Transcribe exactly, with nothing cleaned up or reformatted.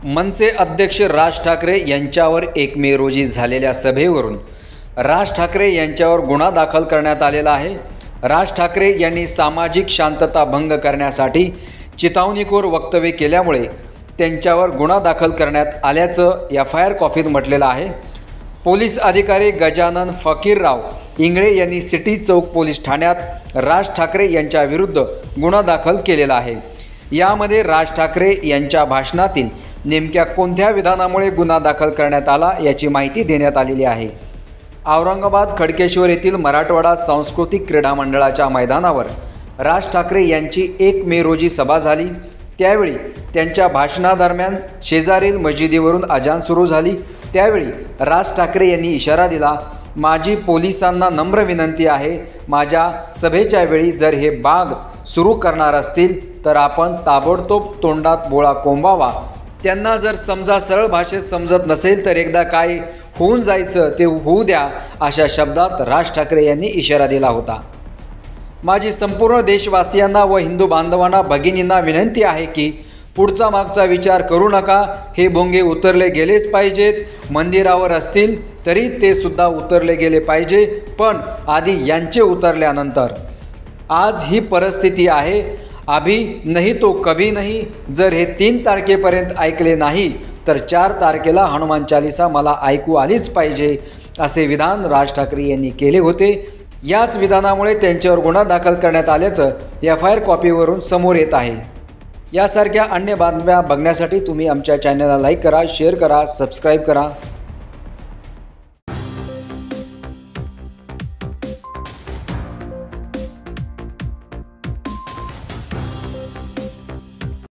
मनसे अध्यक्ष राज ठाकरे यांच्यावर एक मे रोजी झालेल्या सभेवरून राज ठाकरे यांच्यावर गुन्हा दाखल करण्यात आलेला आहे। राज ठाकरे यांनी सामाजिक शांतता भंग करण्यासाठी चिथावणीखोर वक्तव्य केल्यामुळे त्यांच्यावर गुन्हा दाखल करण्यात आल्याचं एफ आय आर कॉपीत म्हटलेलं आहे। पोलीस अधिकारी गजानन फकीरराव इंगळे यांनी सिटी चौक पोलीस ठाण्यात राज ठाकरे यांच्या विरुद्ध गुन्हा दाखल केलेला आहे। यामध्ये राज ठाकरे यांच्या भाषणातील नेमक्या कोणत्या विधानामुळे गुन्हा दाखल करण्यात आला याची माहिती देण्यात आलेली आहे। औरंगाबाद खडकेश्वर येथील मराठवाडा सांस्कृतिक क्रीडा मंडळाच्या मैदानावर राज ठाकरे यांची एक मे रोजी सभा झाली। त्यावेळी त्यांच्या भाषणादरम्यान शेजारील मशिदीवरून अजान सुरू झाली। त्यावेळी राज ठाकरे यांनी इशारा दिला, माझी पोलिसांना नम्र विनंती आहे, माझ्या सभेच्या वेळी जर हे बाग सुरू करणार असतील तर आपण ताबडतोब तोंडात बोळा कोंबावा। त्यांना जर समजा सरळ भाषेत समजत नसेल तर एकदा काय होऊन जायचं ते होऊ द्या, अशा शब्दात राज ठाकरे यांनी इशारा दिला होता। माझी संपूर्ण देशवासियांना व हिंदू बांधवांना भगिनींना विनंती आहे की पुढचा मागचा विचार करू नका। हे भोंगे उतरले गेलेच पाहिजेत। मंदिरावर असतील तरी ते सुद्धा उतरले गेले पाहिजे, पण आधी यांचे उतरल्यानंतर आज ही परिस्थिती आहे। अभी नहीं तो कभी नहीं। जर हे तीन तारखेपर्यंत ऐकले नाही तर चार तारखेला हनुमान चालीसा मला ऐकू आलीच पाहिजे, असे विधान राज ठाकरे यांनी केले होते। याच विधानामुळे त्यांच्यावर गुन्हा दाखल करण्यात आल्याचं एफ आय आर कॉपीवरून समोर येत आहे। यासारख्या अन्य बातम्या बघण्यासाठी तुम्ही आमच्या चॅनलला लाईक करा, शेअर करा, सबस्क्राईब करा।